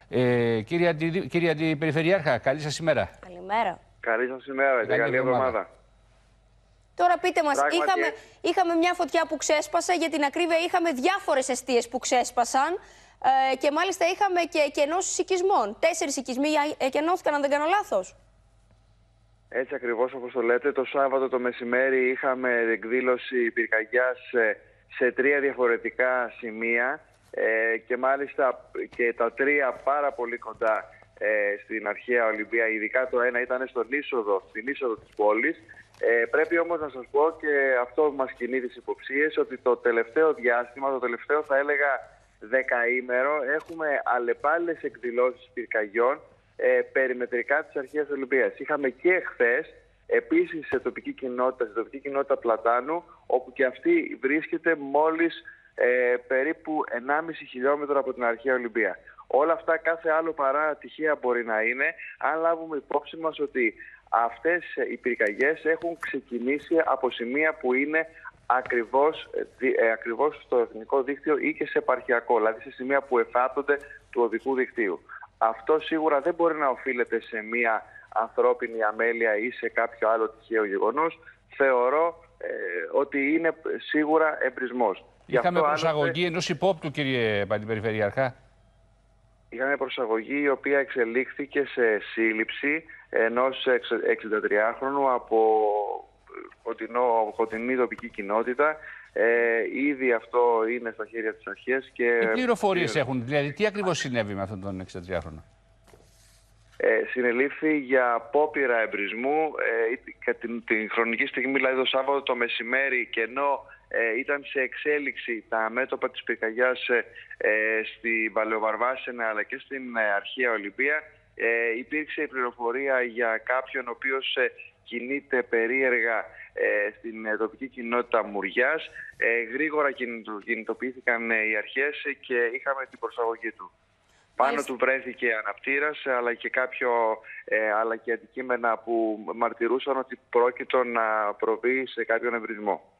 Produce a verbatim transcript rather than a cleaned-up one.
Ε, κύριε, Αντι... κύριε Αντιπεριφερειάρχα, καλή σας ημέρα. Καλημέρα. Καλή σας ημέρα και καλή, καλή εβδομάδα. Τώρα πείτε μας, Πράγματι... είχαμε, είχαμε μια φωτιά που ξέσπασε, για την ακρίβεια είχαμε διάφορες εστίες που ξέσπασαν ε, και μάλιστα είχαμε και κενώσεις οικισμών. Τέσσερις οικισμοί εκενώθηκαν, αν δεν κάνω λάθος. Έτσι ακριβώς όπως το λέτε, το Σάββατο το μεσημέρι είχαμε εκδήλωση πυρκαγιάς σε, σε τρία διαφορετικά σημεία ε, και μάλιστα και τα τρία πάρα πολύ κοντά ε, στην αρχαία Ολυμπία. Ειδικά το ένα ήταν στον είσοδο, στην είσοδο της πόλης. Ε, πρέπει όμως να σας πω, και αυτό μας κινεί τις υποψίες, ότι το τελευταίο διάστημα, το τελευταίο θα έλεγα δεκαήμερο, έχουμε αλλεπάλληλες εκδηλώσεις πυρκαγιών ε, περιμετρικά της αρχαίας Ολυμπίας. Είχαμε και χθες, επίσης σε τοπική κοινότητα, σε τοπική κοινότητα Πλατάνου, όπου και αυτή βρίσκεται μόλις ε, περίπου ενάμιση χιλιόμετρο από την αρχαία Ολυμπία. Όλα αυτά, κάθε άλλο παρά τυχαία μπορεί να είναι, αν λάβουμε υπόψη μας ότι αυτές οι πυρκαγιές έχουν ξεκινήσει από σημεία που είναι ακριβώς, ε, ακριβώς στο εθνικό δίκτυο ή και σε επαρχιακό, δηλαδή σε σημεία που εφάπτονται του οδικού δικτύου. Αυτό σίγουρα δεν μπορεί να οφείλεται σε μία ανθρώπινη αμέλεια ή σε κάποιο άλλο τυχαίο γεγονός. Θεωρώ ε, ότι είναι σίγουρα εμπρισμός. Είχαμε προσαγωγή άλλωστε... ενός υπόπτου, κύριε Αντιπεριφερειάρχα. Είχαμε προσαγωγή η οποία εξελίχθηκε σε σύλληψη ενός εξηντατριάχρονου από κοντινό, κοντινή τοπική κοινότητα. Ε, ήδη αυτό είναι στα χέρια της αρχής. Και... Τι πληροφορίες έχουν, δηλαδή τι ακριβώς συνέβη με αυτόν τον εξηντατριάχρονο? Ε, συνελήφθη για απόπειρα εμπρισμού ε, την, την χρονική στιγμή, δηλαδή το Σάββατο το μεσημέρι, και ενώ ε, ήταν σε εξέλιξη τα μέτωπα της πυρκαγιάς ε, ε, στη Βαλαιοβαρβάσαινα αλλά και στην ε, αρχαία Ολυμπία, ε, υπήρξε η πληροφορία για κάποιον ο οποίος ε, κινείται περίεργα ε, στην ε, τοπική κοινότητα Μουριάς. Ε, γρήγορα κινητοποιήθηκαν ε, οι αρχές ε, και είχαμε την προσαγωγή του. Πάνω του βρέθηκε αναπτήρας, αλλά και, κάποιο, ε, αλλά και αντικείμενα που μαρτυρούσαν ότι πρόκειτο να προβεί σε κάποιον εμπρισμό.